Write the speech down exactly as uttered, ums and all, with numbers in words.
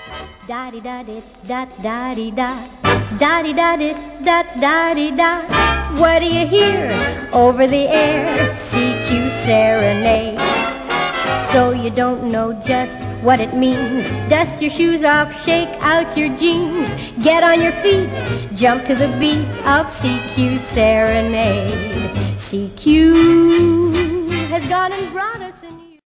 Da di da di da da di da, da di da di da da di da. What do you hear over the air? C Q serenade. So you don't know just what it means. Dust your shoes off, shake out your jeans. Get on your feet, jump to the beat of C Q serenade. C Q has gone and brought us a new